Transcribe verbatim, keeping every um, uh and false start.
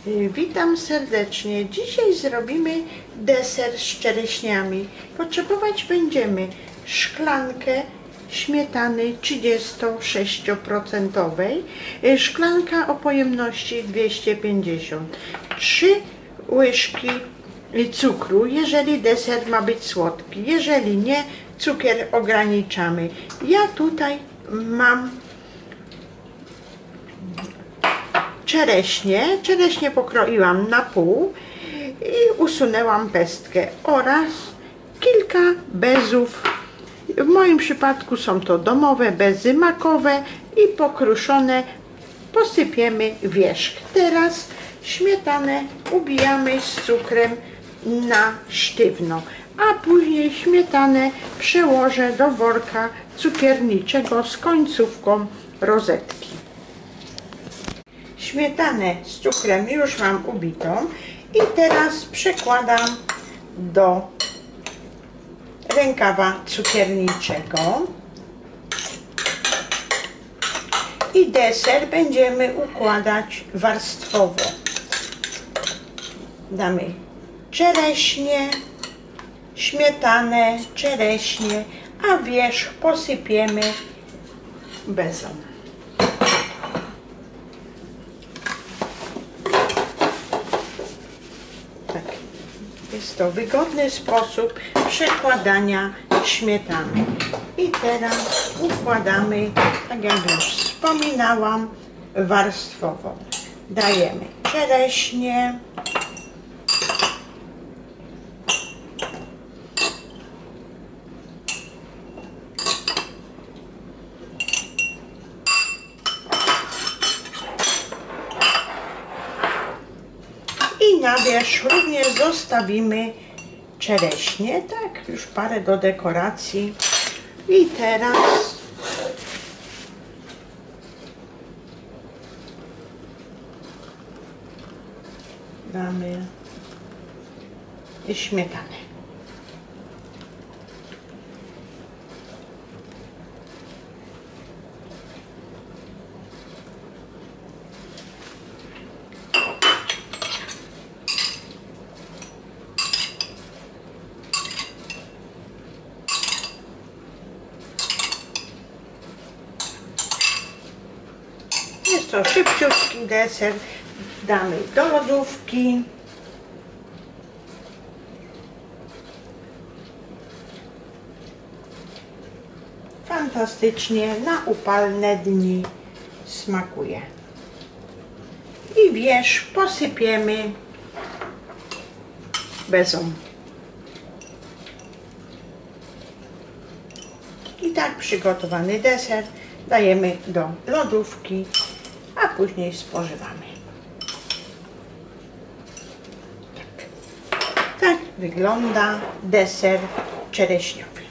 Witam serdecznie. Dzisiaj zrobimy deser z czereśniami. Potrzebować będziemy szklankę śmietany trzydzieści sześć procent, szklanka o pojemności dwieście pięćdziesiąt, trzy łyżki cukru, jeżeli deser ma być słodki. Jeżeli nie, cukier ograniczamy. Ja tutaj mam czereśnie. Czereśnie pokroiłam na pół i usunęłam pestkę oraz kilka bezów. W moim przypadku są to domowe bezy makowe i pokruszone. Posypiemy wierzch. Teraz śmietanę ubijamy z cukrem na sztywno, a później śmietanę przełożę do worka cukierniczego z końcówką rozetki. Śmietanę z cukrem już mam ubitą i teraz przekładam do rękawa cukierniczego i deser będziemy układać warstwowo. Damy czereśnie, śmietanę, czereśnie, a wierzch posypiemy bezą. Jest to wygodny sposób przekładania śmietany. I teraz układamy, tak jak już wspominałam, warstwowo. Dajemy czereśnie, i na wierzch również zostawimy czereśnie, tak, już parę do dekoracji. I teraz damy śmietanę. Jest to szybciutki deser. Damy do lodówki. Fantastycznie na upalne dni smakuje. I wierzch posypiemy bezą. I tak przygotowany deser dajemy do lodówki, a później spożywamy. Tak, tak wygląda deser czereśniowy.